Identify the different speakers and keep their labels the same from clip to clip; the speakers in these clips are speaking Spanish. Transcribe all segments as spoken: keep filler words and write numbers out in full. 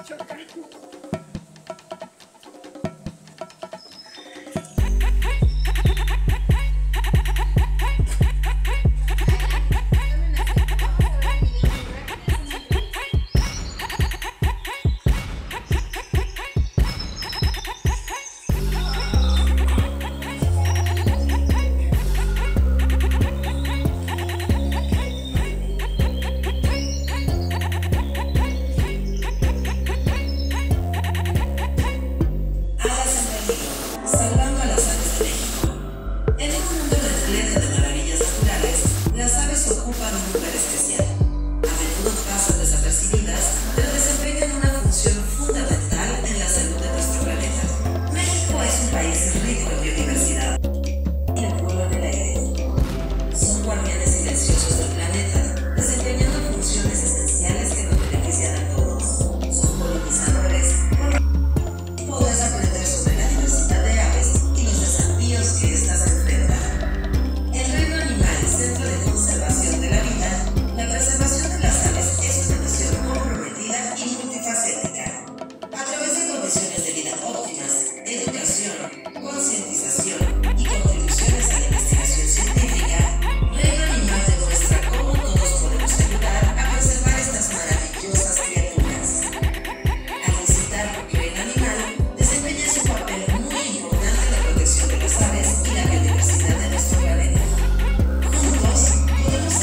Speaker 1: Podemos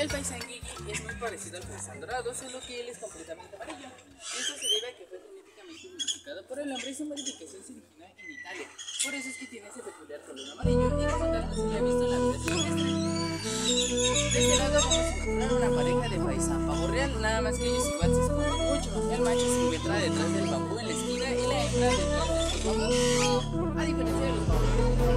Speaker 1: El faisán Gigi es muy parecido al faisán dorado, solo que él es completamente amarillo. Esto se debe a que fue genéticamente modificado por el hombre y su modificación se originó en Italia. Por eso es que tiene ese peculiar color amarillo y como tal no se le ha visto en la vida silvestre. De este lado vamos a encontrar una pareja de faisán pavo real, nada más que ellos igual se esconden mucho. El macho se encuentra detrás del bambú en la esquina y la hembra detrás del bambú, a diferencia de los pavos.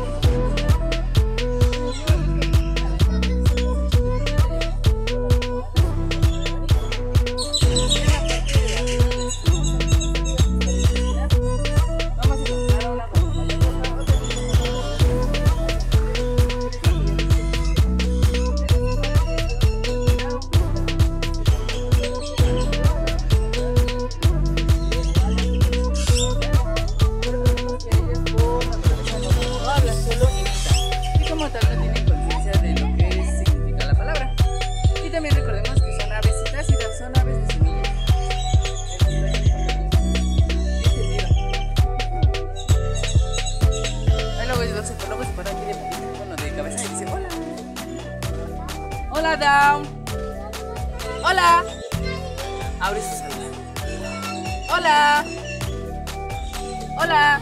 Speaker 1: Hola, Down. Hola. Abre su celular. Hola. Hola.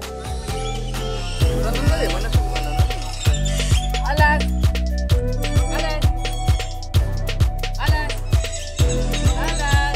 Speaker 1: Tratando de buenas jugando, ¿no? Hola. Hola. Hola. Hola.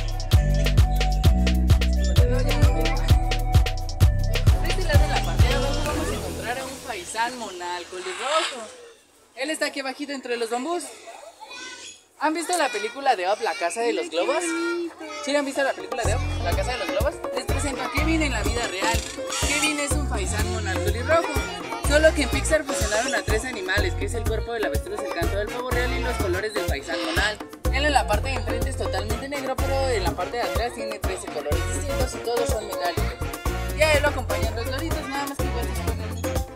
Speaker 1: De este lado de la pantalla vamos a encontrar a un faisán monal colirrojo. Él está aquí abajito entre los bambús. ¿Han visto la película de Up, la casa de los globos? ¿Sí han visto la película de Up, la casa de los globos? Les presento a Kevin en la vida real. Kevin es un faisán monal colirrojo. Solo que en Pixar fusionaron a tres animales, que es el cuerpo del avestruz, el canto del pavo real y los colores del faisán monal. Él en la parte de enfrente es totalmente negro, pero en la parte de atrás tiene trece colores distintos y todos son metálicos. Y a él lo acompañan dos loritos, nada más que igual se ponen.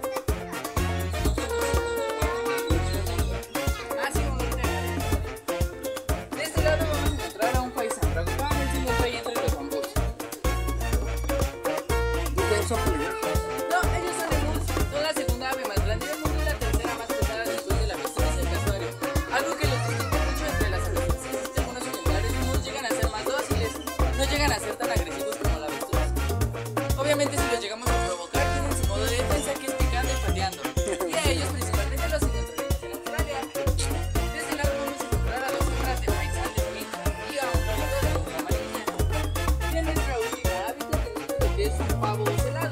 Speaker 1: No, ellos son emus. Son la segunda ave más grande del mundo y la tercera más pesada después del avestruz y el casuario. Algo que los distingue mucho entre las aves. Existen unos ejemplares emus llegan a ser más dóciles, no llegan a ser tan agresivos como la avestruz. Obviamente si los llegamos a provocar tienen su modo de defensa que es picando y pateando. Y a ellos principalmente los encontraremos en Australia. De este lado vamos a encontrar a dos hembras de faisán de pinta y a un lorito de lengua amarilla. Y en nuestra última hábitat tenemos lo que es un pavo celado.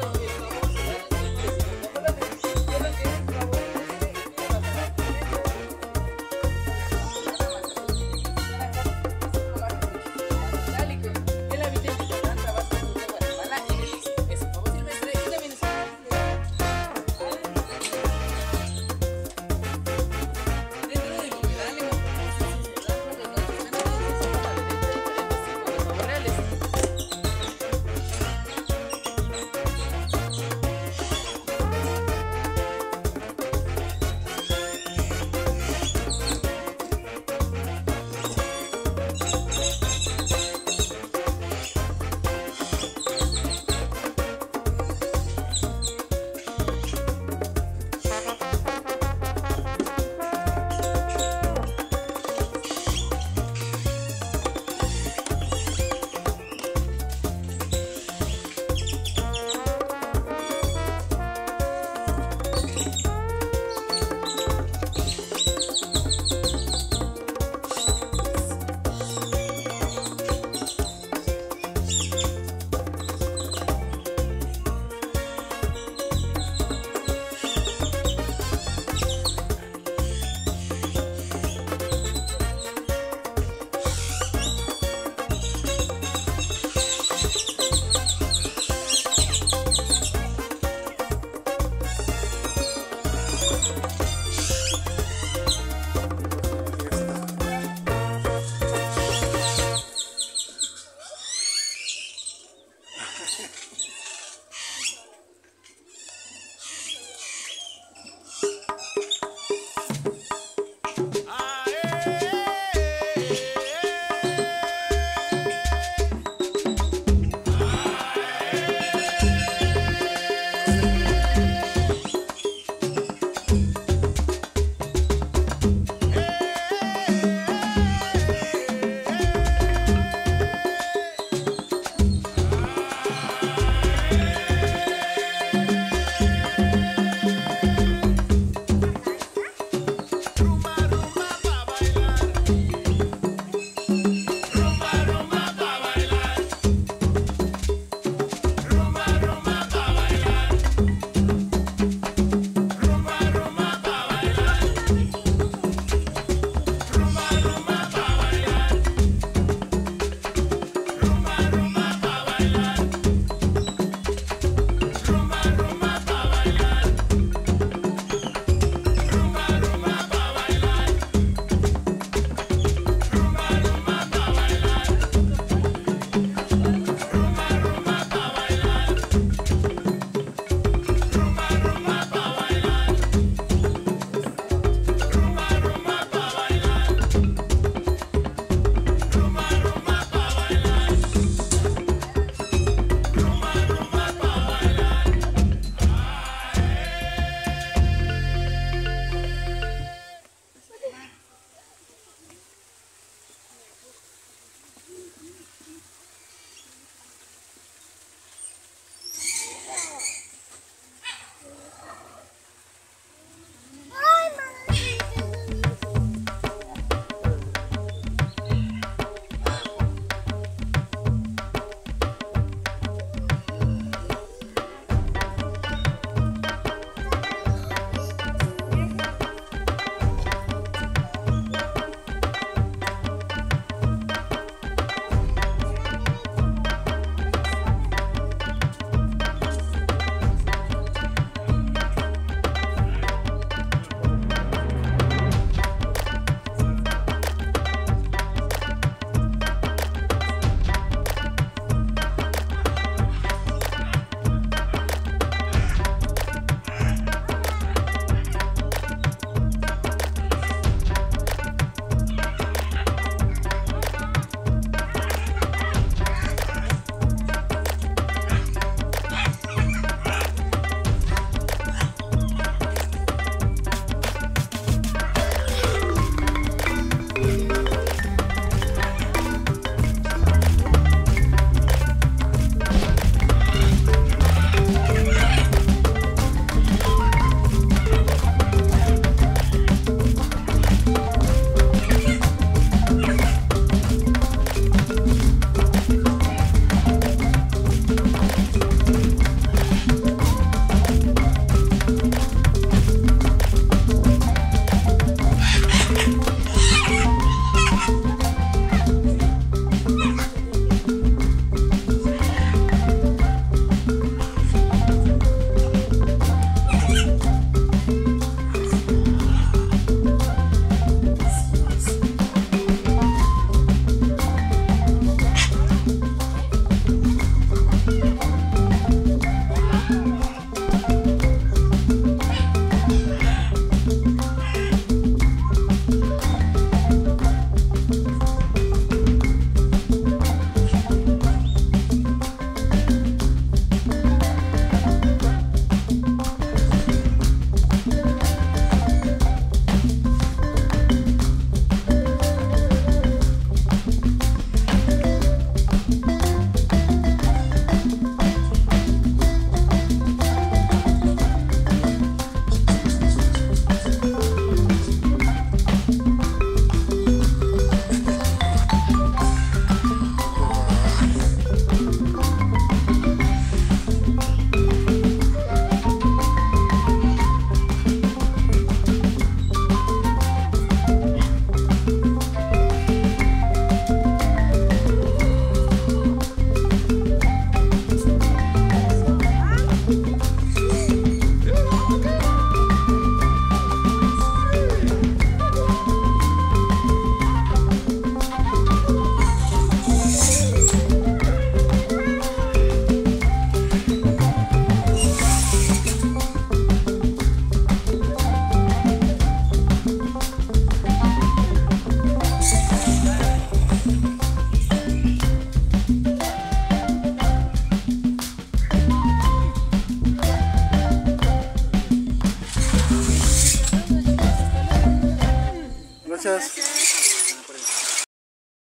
Speaker 2: Gracias.